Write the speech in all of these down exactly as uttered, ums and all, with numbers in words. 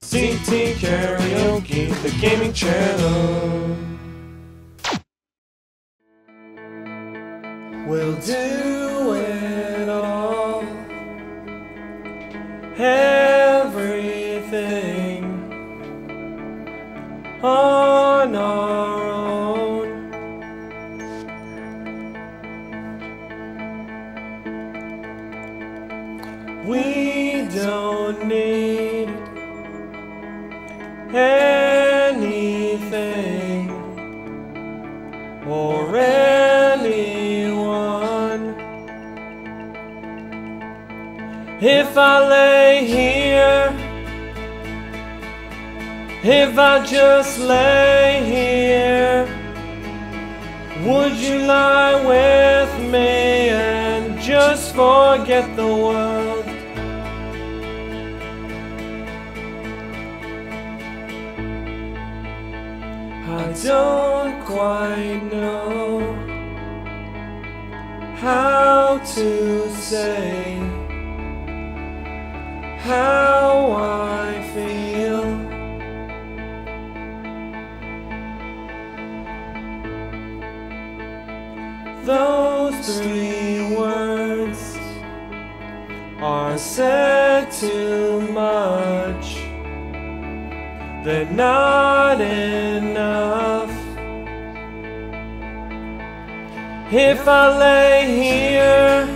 C T Karaoke, the gaming channel. We'll do it all, everything on our own. We don't need anything or anyone. If I lay here, if I just lay here, would you lie with me and just forget the world? I don't quite know how to say how I feel. Those three words are said too much. They're not enough. If I lay here,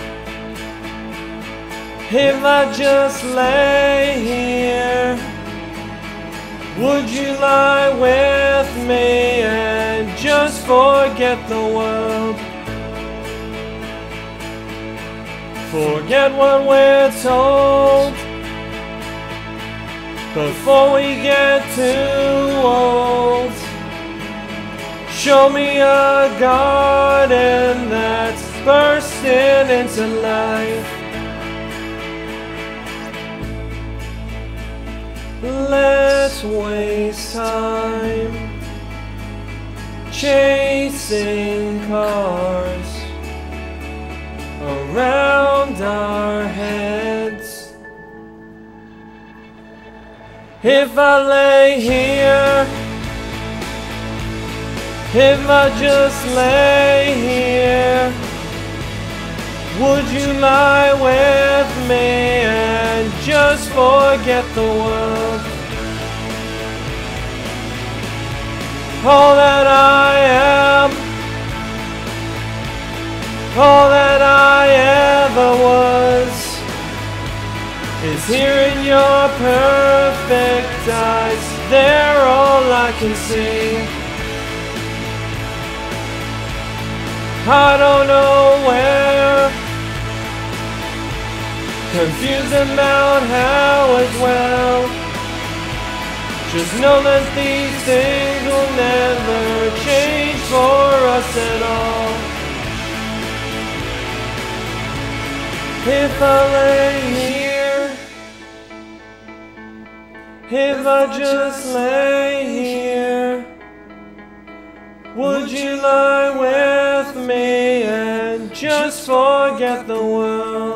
if I just lay here, would you lie with me and just forget the world? Forget what we're told before we get too old. Show me a garden that's bursting into life. Let's waste time chasing cars around our heads. If I lay here, if I just lay here, would you lie with me and just forget the world? All that I am, all that I ever was, is here in your perfect eyes. They're all I can see. I don't know where, confused about how as well. Just know that these things will never change for us at all. If I lay here, if I just lay here, would you lie with me and just forget the world?